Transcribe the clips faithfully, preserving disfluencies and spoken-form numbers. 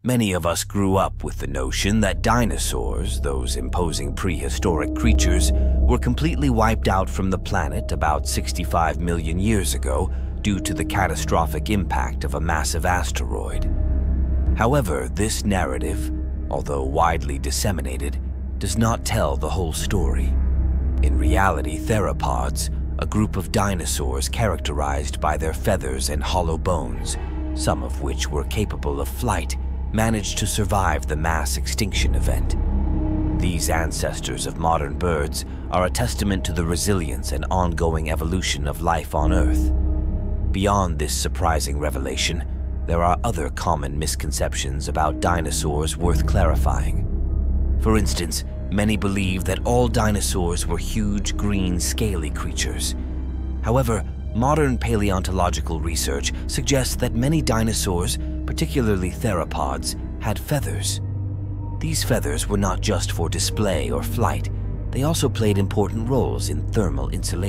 Many of us grew up with the notion that dinosaurs, those imposing prehistoric creatures, were completely wiped out from the planet about sixty-five million years ago due to the catastrophic impact of a massive asteroid. However, this narrative, although widely disseminated, does not tell the whole story. In reality, theropods, a group of dinosaurs characterized by their feathers and hollow bones, some of which were capable of flight, managed to survive the mass extinction event. These ancestors of modern birds are a testament to the resilience and ongoing evolution of life on Earth. Beyond this surprising revelation, there are other common misconceptions about dinosaurs worth clarifying. For instance, many believe that all dinosaurs were huge, green, scaly creatures. However, modern paleontological research suggests that many dinosaurs, particularly theropods, had feathers. These feathers were not just for display or flight, they also played important roles in thermal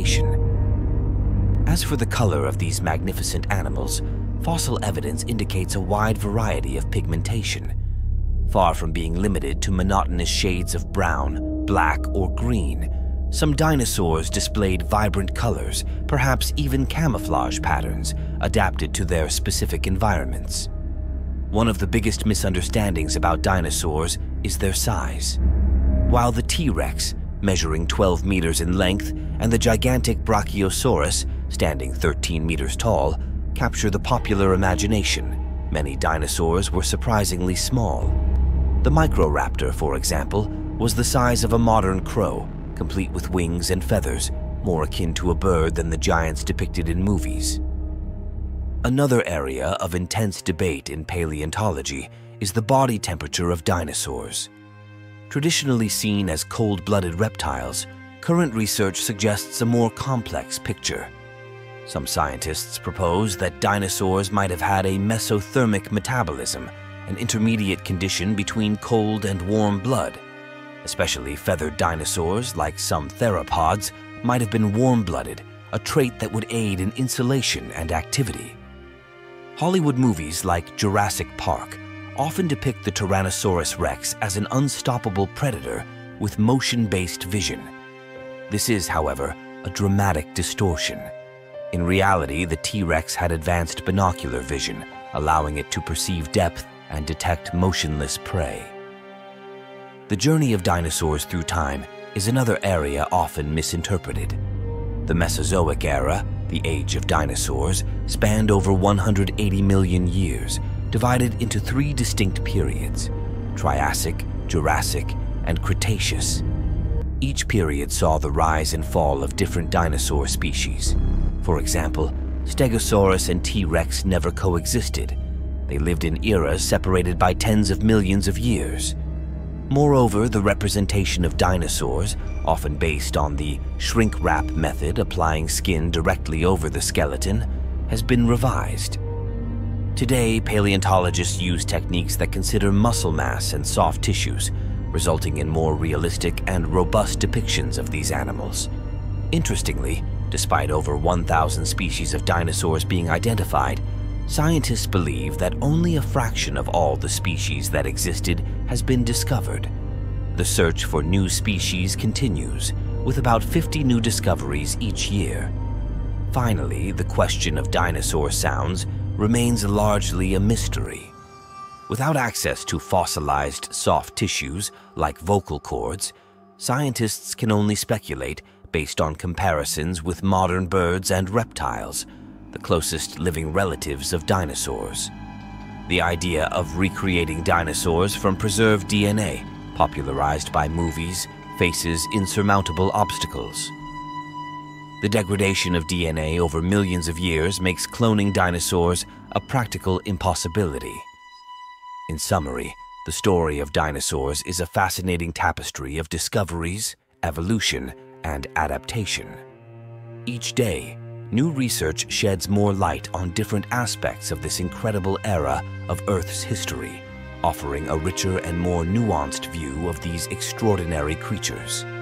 insulation. As for the color of these magnificent animals, fossil evidence indicates a wide variety of pigmentation. Far from being limited to monotonous shades of brown, black, or green, some dinosaurs displayed vibrant colors, perhaps even camouflage patterns, adapted to their specific environments. One of the biggest misunderstandings about dinosaurs is their size. While the T-Rex, measuring twelve meters in length, and the gigantic Brachiosaurus, standing thirteen meters tall, capture the popular imagination, many dinosaurs were surprisingly small. The Microraptor, for example, was the size of a modern crow, complete with wings and feathers, more akin to a bird than the giants depicted in movies. Another area of intense debate in paleontology is the body temperature of dinosaurs. Traditionally seen as cold-blooded reptiles, current research suggests a more complex picture. Some scientists propose that dinosaurs might have had a mesothermic metabolism, an intermediate condition between cold and warm blood. Especially feathered dinosaurs, like some theropods, might have been warm-blooded, a trait that would aid in insulation and activity. Hollywood movies like Jurassic Park often depict the Tyrannosaurus rex as an unstoppable predator with motion-based vision. This is, however, a dramatic distortion. In reality, the T-Rex had advanced binocular vision, allowing it to perceive depth and detect motionless prey. The journey of dinosaurs through time is another area often misinterpreted. The Mesozoic era, the age of dinosaurs, spanned over one hundred eighty million years, divided into three distinct periods: Triassic, Jurassic, and Cretaceous. Each period saw the rise and fall of different dinosaur species. For example, Stegosaurus and T-Rex never coexisted. They lived in eras separated by tens of millions of years. Moreover, the representation of dinosaurs, often based on the shrink wrap method applying skin directly over the skeleton, has been revised. Today, paleontologists use techniques that consider muscle mass and soft tissues, resulting in more realistic and robust depictions of these animals. Interestingly, despite over one thousand species of dinosaurs being identified, scientists believe that only a fraction of all the species that existed has been discovered. The search for new species continues, with about fifty new discoveries each year. Finally, the question of dinosaur sounds remains largely a mystery. Without access to fossilized soft tissues like vocal cords, scientists can only speculate based on comparisons with modern birds and reptiles, the closest living relatives of dinosaurs. The idea of recreating dinosaurs from preserved D N A, popularized by movies, faces insurmountable obstacles. The degradation of D N A over millions of years makes cloning dinosaurs a practical impossibility. In summary, the story of dinosaurs is a fascinating tapestry of discoveries, evolution, and adaptation. Each day, new research sheds more light on different aspects of this incredible era of Earth's history, offering a richer and more nuanced view of these extraordinary creatures.